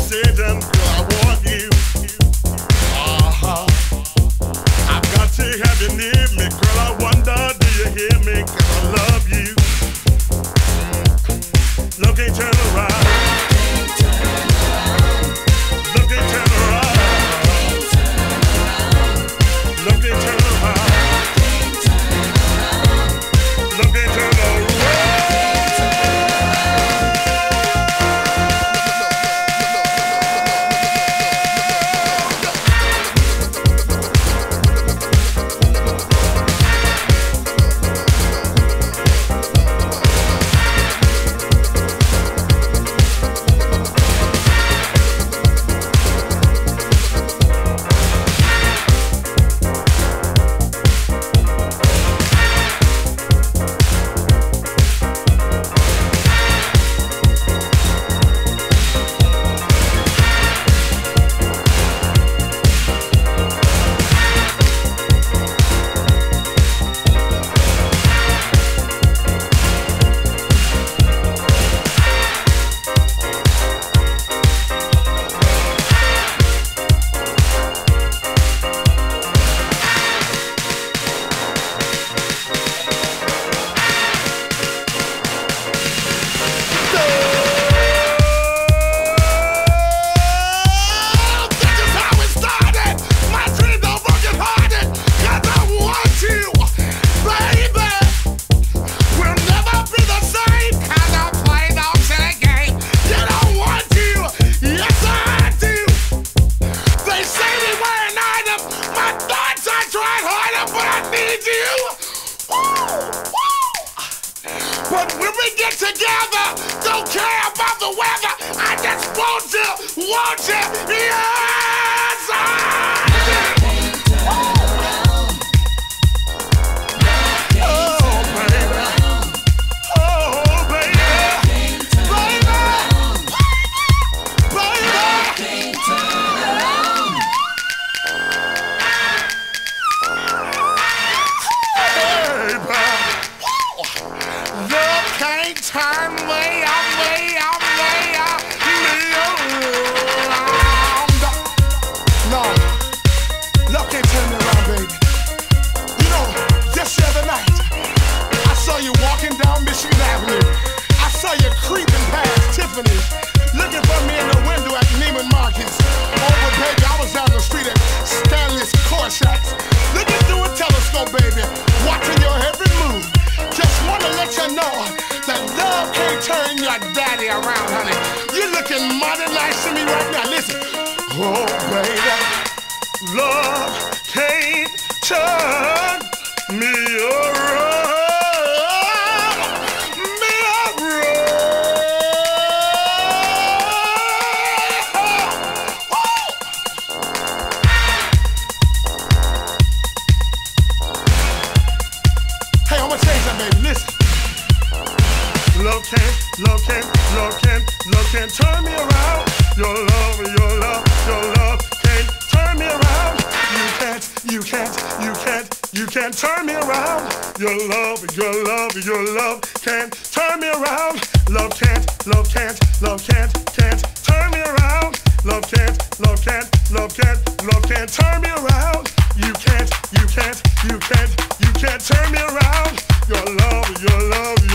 decision, girl, I want you. I've got to have you near me, girl, I wonder, do you hear me? 'Cause I love you. Look and turn around. Look and turn around. Look and turn around. Look and turn around. But when we get together, don't care about the weather. I just want you, yes, I do. Oh, baby, oh, baby, baby, can't turn me around. No, love can't turn me around, baby. You know, just the other night, I saw you walking down Michigan Avenue. I saw you creeping past Tiffany's, looking for me in the window at Neiman Marcus. Over, baby, I was down the street at Stanley's Corsacks, looking through a telescope, baby, watching your every move. Just wanna let you know that love can't turn your daddy around, honey. You're looking mighty nice to me right now. Listen. Oh, baby, love can't turn me around. Hey, I'm gonna change that, baby. Listen. Love can't turn me around. Your love can't turn me around. You can't turn me around. Your love can't turn me around. Love can't turn me around. Love can't turn me around. You can't turn me around. Your love